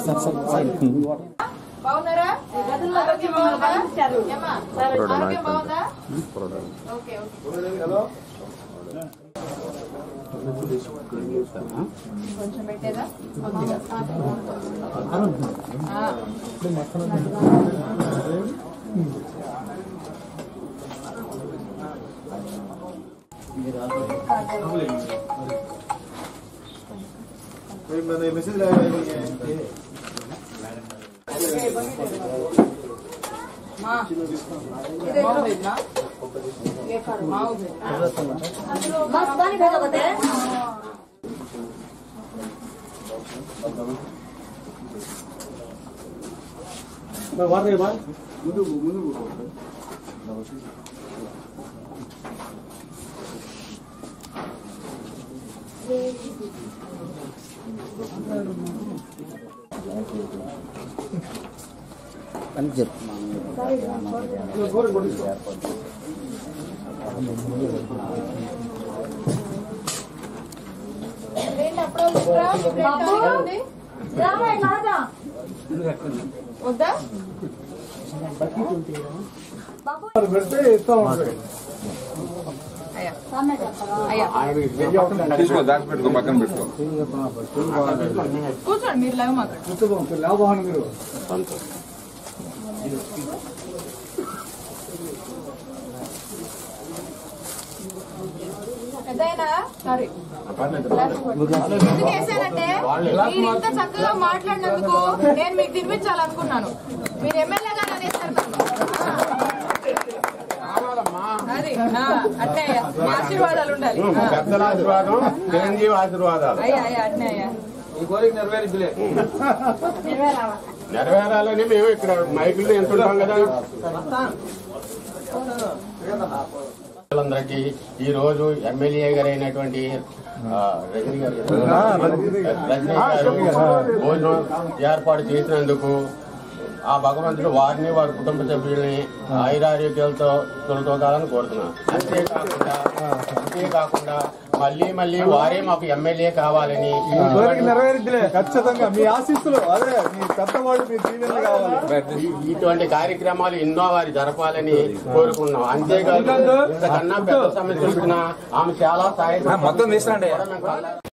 బాగున్నారా? బాగుందా? ఓకే కొంచెం పెట్టేదా? మెసేజ్ వద్దా? పెడితే ఇస్తా ఉంటాయి. కూర్చోండి మీరు లేవు మాకు లాభం మీరు సారీ ఎందుకు వేసానంటే మీరు ఇంత చక్కగా మాట్లాడినందుకు నేను మీకు తినిపించాలనుకున్నాను. మీరు ఎమ్మెల్యే గారు అనేసారు అది అట్నే ఆశీర్వాదాలు ఉండాలి. పెద్దల ఆశీర్వాదం, చిరంజీవి ఆశీర్వాదాలు. అయ్యా అట్నే అయ్యా నెరవేరాలని మేము ఇక్కడ మైకులు ఎంతుంటాం కదా. అందరికీ ఈ రోజు ఎమ్మెల్యే గారు అయినటువంటి రజనీ గారు భోజనం ఏర్పాటు చేసినందుకు ఆ భగవంతుడు వారిని వారి కుటుంబ సభ్యుల్ని ఆయురారోగ్యాలతో తొలతోగాలని కోరుతున్నాను. అంతేకాకుండా మళ్ళీ వారే మాకు ఎమ్మెల్యే కావాలని నెరవేరుద్దిలే ఖచ్చితంగా మీ ఆశీస్సులు అదే మీ పెద్దవాళ్ళు మీ దీవెనలు కావాలి. ఇటువంటి కార్యక్రమాలు ఎన్నో వారి జరపాలని కోరుకున్నాం. అంతేకాదు ఇంతకన్నా పెద్ద సమస్య ఆమె చాలా సాయం మొత్తం